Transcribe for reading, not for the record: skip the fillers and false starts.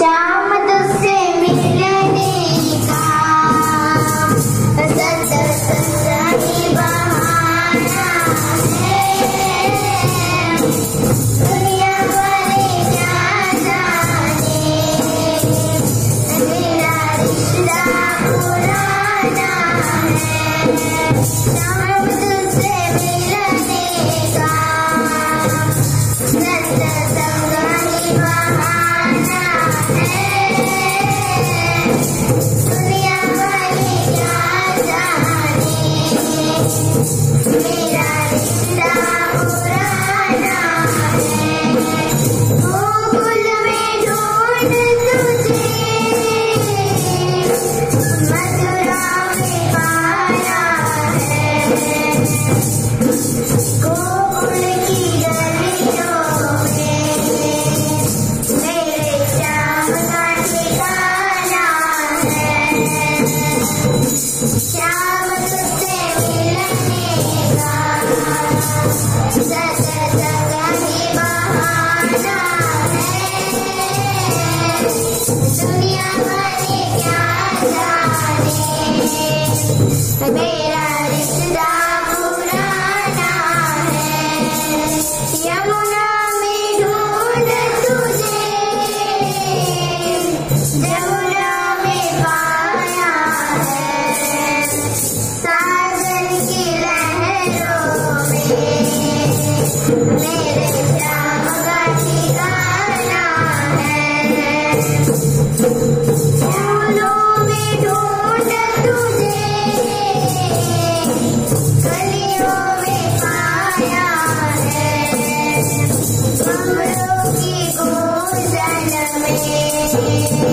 शाम तुझसे मिलने का सही बहाना है। दुनिया वाले क्या जाने मेरा रिश्ता पुराना है। शाम तुझसे मिलने का सही बहाना है। दुनिया वाले क्या जाने मेरा रिश्ता पुराना है। गोकुल में ढूंढ तुझे मथुरा में पाया है। गोकुल की गलियों में मेरे श्याम का ठिकाना है। श्याम तुझसे मिलने का सही बहाना है। दुनिया वाले क्या जाने मेरा रिश्ता पुराना है। यमुना में ढूंढ तुझे जमुना में पाया है। सागर की लहरों में मेरे श्याम का ठिकाना है। फूलों में ढूंढ तुझे गलियों में पाया है। कमरों की गूंजन में